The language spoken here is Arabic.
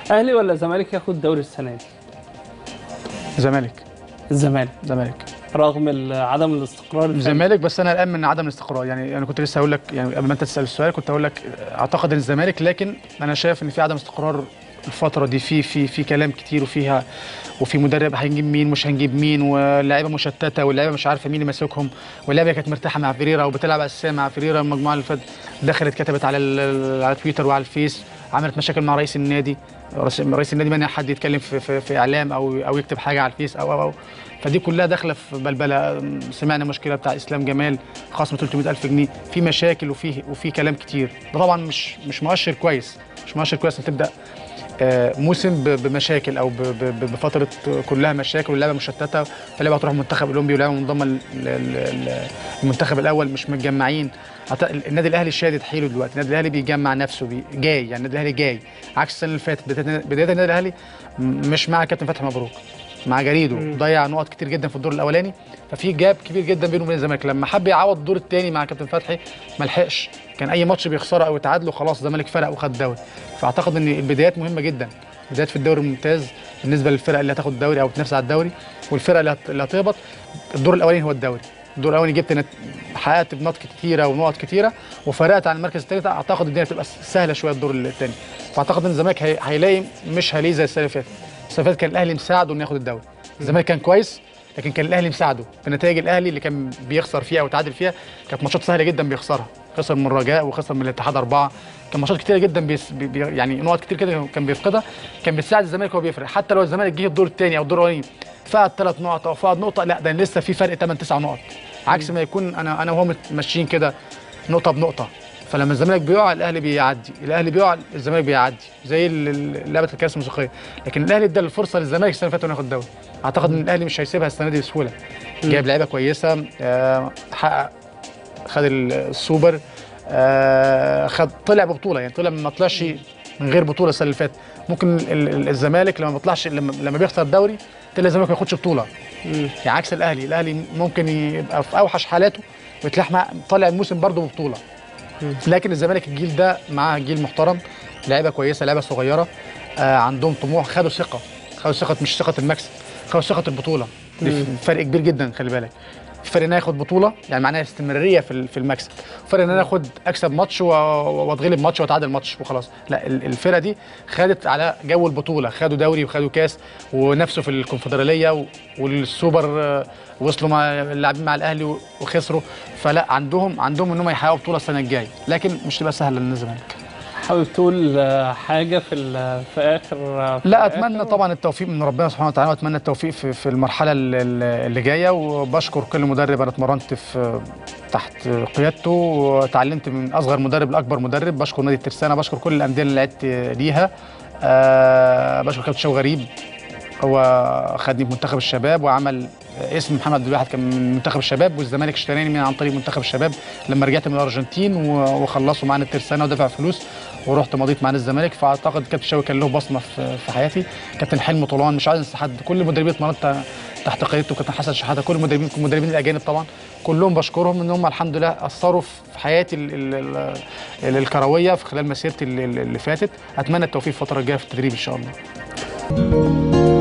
اهلي ولا زمالك ياخد الدوري السنه دي؟ زمالك. الزمالك رغم عدم الاستقرار الفني. الزمالك، بس انا قلقان من عدم الاستقرار. يعني انا كنت لسه هقول لك، يعني قبل ما انت تسال السؤال كنت هقول لك اعتقد ان الزمالك، لكن انا شايف ان في عدم استقرار الفتره دي، في كلام كتير وفي مدرب هنجيب مين مش هنجيب مين، واللعيبه مشتته، واللعيبه مش عارفه مين اللي ماسكهم، واللعيبه كانت مرتاحه مع فيريرا وبتلعب اساسيه مع فيريرا. المجموعه اللي فاتت دخلت كتبت على تويتر وعلى الفيس، عملت مشاكل مع رئيس النادي. رئيس النادي مانع حد يتكلم في اعلام او يكتب حاجه على الفيس او فدي كلها داخله في بلبله. سمعنا مشكله بتاع اسلام جمال خصم 300,000 جنيه، في مشاكل وفي كلام كتير. ده طبعا مش مؤشر كويس، مش مؤشر كويس ان تبدا موسم بمشاكل او بفتره كلها مشاكل واللعبه مشتته. فاللعبه هتروح منتخب اولمبي واللعبه منضمه للمنتخب الاول، مش متجمعين. النادي الاهلي شادد حيله دلوقتي، النادي الاهلي بيجمع نفسه، جاي. يعني النادي الاهلي جاي عكس السنه اللي فاتت. بدايه النادي الاهلي مش مع كابتن فتحي مبروك، مع جريده ضيع نقط كتير جدا في الدور الاولاني، ففي جاب كبير جدا بينه وبين الزمالك. لما حب يعوض الدور الثاني مع كابتن فتحي ما لحقش، كان اي ماتش بيخسره او يتعادله خلاص الزمالك فرق وخد الدوري. فاعتقد ان البدايات مهمه جدا، بدايات في الدوري الممتاز بالنسبه للفرق اللي هتاخد الدوري او تنافس على الدوري، والفرق اللي هتهبط. الدور الاولاني هو الدوري، الدور الاولاني جبت حققت بنقط كتيره ونقط كتيره وفرقت عن المركز الثالث. اعتقد الدنيا تبقى سهله شويه الدور الثاني. فاعتقد ان الزمالك هيلاقي مش هيلاقي زي السنه اللي فاتت. السنه اللي فاتت كان الاهلي مساعده انه ياخد الدوري، الزمالك كان كويس لكن كان الاهلي مساعده في نتائج. الاهلي اللي كان بيخسر فيها او تعادل فيها كانت ماتشات سهله جدا بيخسرها، خسر من الرجاء وخسر من الاتحاد 4. كان ماتشات كتيره جدا يعني نقط كتير كده كان بيفقدها، كان بيساعد الزمالك وهو بيفرق. حتى لو الزمالك جه الدور الثاني او الدور الاولاني فقد 3 نقط او فقد نقطه، لا ده لسه في فرق 8 9 نقط، عكس ما يكون انا وهو ماشيين كده نقطه بنقطه. فلما الزمالك بيقع الاهلي بيعدي، الاهلي بيقع الزمالك بيعدي، زي لعبه الكاس الموسيقيه. لكن الاهلي ادى الفرصه للزمالك السنه اللي فاتت انه ياخد الدوري. اعتقد ان الاهلي مش هيسيبها السنه دي بسهوله، جايب لعيبه كويسه، خد السوبر، طلع ببطوله. يعني طلع ما طلعش من غير بطوله السنه اللي فاتت. ممكن الزمالك لما بيطلعش، لما بيخسر الدوري تلاقي الزمالك ما ياخدش بطوله. يعني عكس الاهلي ممكن يبقى في اوحش حالاته ويتلاقي طالع الموسم برضه ببطوله. لكن الزمالك الجيل ده معاه جيل محترم، لعيبه كويسه، لعيبه صغيره، عندهم طموح، خدوا ثقه، مش ثقه المكسب، خدوا ثقه البطوله. دي فرق كبير جدا، خلي بالك. في فرق ان انا اخد بطوله يعني معناها استمراريه في المكسب، فرق ان انا اكسب ماتش واتغلب ماتش واتعادل ماتش وخلاص. لا، الفرقه دي خدت على جو البطوله، خدوا دوري وخدوا كاس ونفسوا في الكونفدراليه والسوبر، وصلوا مع اللاعبين مع الاهلي وخسروا. فلا عندهم انهم يحققوا بطوله السنه الجايه، لكن مش تبقى سهله للزمالك. حابب تقول حاجه في اخر لا، اتمنى طبعا التوفيق من ربنا سبحانه وتعالى، واتمنى التوفيق في المرحله اللي جايه. وبشكر كل مدرب انا اتمرنت تحت قيادته وتعلمت من اصغر مدرب لاكبر مدرب. بشكر نادي الترسانه، بشكر كل الانديه اللي لعبت ليها. بشكر كابتن شوقي غريب، هو خدني في منتخب الشباب وعمل اسم محمد عبد الواحد كان من منتخب الشباب، والزمالك اشتراني من عن طريق منتخب الشباب لما رجعت من الارجنتين وخلصوا معانا الترسانه ودفع فلوس ورحت مضيت معانا الزمالك. فاعتقد كابتن شوقي كان له بصمه في حياتي. كابتن حلمي طولان، مش عايز انسى حد، كل المدربين اتمرنت تحت قيادته، كابتن حسن شحاته، كل المدربين الاجانب طبعا كلهم بشكرهم ان هم الحمد لله اثروا في حياتي الكرويه في خلال مسيرتي اللي فاتت. اتمنى التوفيق الفتره الجايه في التدريب ان شاء الله.